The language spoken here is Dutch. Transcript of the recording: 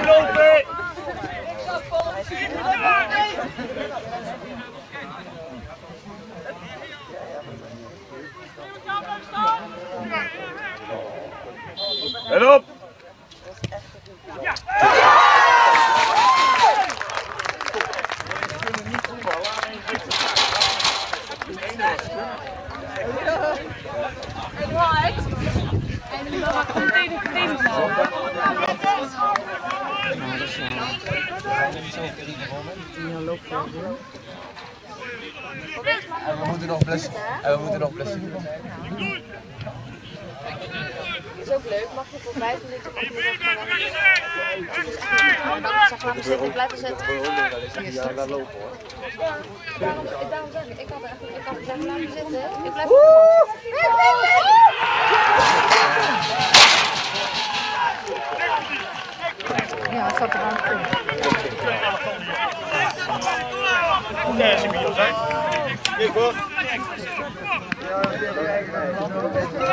Inlopen! En op! Ja! En uit. En dan mag ik meteen de En we moeten nog blessure. Dat is ook leuk, mag je voor 5 minuten op de blijven zetten. Ja, daar lopen hoor. Daarom zeg ik had het blijven laten zitten. Ik blijf op de bank. Ja, het zat eraan. Kijk hoor.